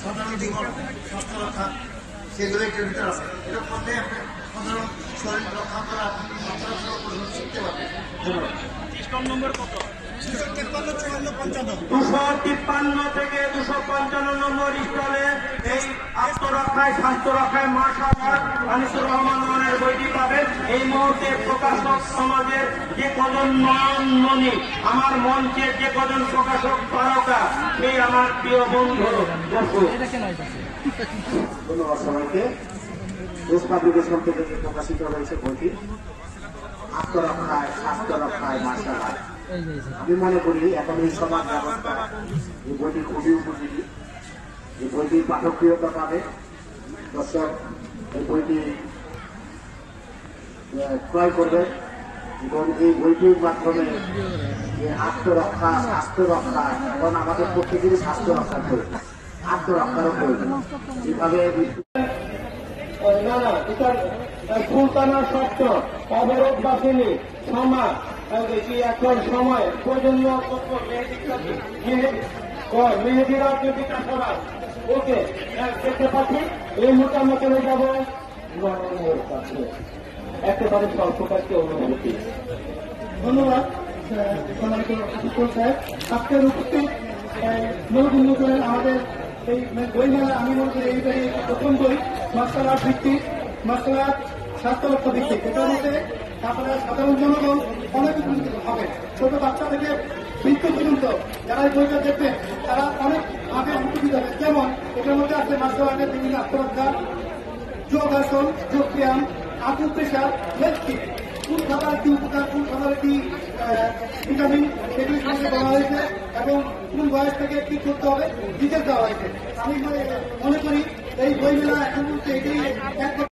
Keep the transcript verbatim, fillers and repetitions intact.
সাধারণ জীবন স্বাস্থ্য রক্ষা সেগুলো এটার ভিতরে আছে। এটা করলে আপনি সাধারণ শরীর রক্ষা করা আপনি শিখতে পারবেন। ধন্যবাদ। দুশো তিপ্পান্ন থেকে দুশো পঞ্চান্ন নম্বর স্টলে এই আত্মরক্ষায় স্বাস্থ্য রক্ষায় মার্শাল আর্ট আনিসুর রহমানের বইটি পাবেন। এই মুহূর্তে প্রকাশক সমাজের যে কজন মনি আমার মঞ্চের যে কজন প্রকাশক তারকা সেই আমার প্রিয় বন্ধু। ধন্যবাদ সবাইকে। দেশ পাবলিকেশন থেকে প্রকাশিত হয়েছে বইটি আত্মরক্ষায় স্বাস্থ্য রক্ষায় মার্শাল আর্ট। আমি মনে করি এখন এই সমাজ ব্যবস্থা এই বইটি খুবই উপযোগী। এই বইটির পাঠকপ্রিয়তা পাবে। দর্শক এই বইটি ক্রয় করবে এবং এই বইটির মাধ্যমে যে আত্মরক্ষা স্বাস্থ্য রক্ষা এখন আমাদের প্রত্যেকেরই স্বাস্থ্য রক্ষার প্রয়োজন, আত্মরক্ষারও প্রয়োজন। যেভাবে না না এটা সুলতানা শর্ত অবরোধ বাসিনী সমাজ এখন সময় প্রয়োজনীয় মেহেদি রাজনৈতিক সমাজ ওকে দেখতে পাচ্ছি। এই মুহূর্তে আমরা চলে যাব নরমের কাছে একেবারে স্বল্পকারকে অনুভূতি। ধন্যবাদ সম্মানিত অফিসার সাহেব। আজকের উপস্থিত মূল উন্মোচনের আমাদের এই বই মেলা আমি মনে করি এইটাই প্রথম বই মার্শাল আর্ট ভিত্তিক, মার্শাল আর্ট স্বাস্থ্য রক্ষা ভিত্তিক। এটার মধ্যে আপনারা সাধারণ জনগণ অনেক উপকৃত হবে। ছোট বাচ্চা থেকে বৃদ্ধ পর্যন্ত যারা এই বইটা দেখবেন তারা অনেক ভাবে উপকৃত হবে। যেমন এটার মধ্যে আছে মার্শাল আর্টের বিভিন্ন আত্মরক্ষা, যোগাসন, যোগ ব্যায়াম, আকুল প্রেশার, হেলথ কিট, কোন খাবার কি উপকার, কোন খাবারের কি ভিটামিন সেগুলি সঙ্গে বলা হয়েছে এবং কোন বয়স থেকে কি করতে হবে ডিটেলস দেওয়া হয়েছে। আমি মনে করি এই বই মেলা এখন এটি এক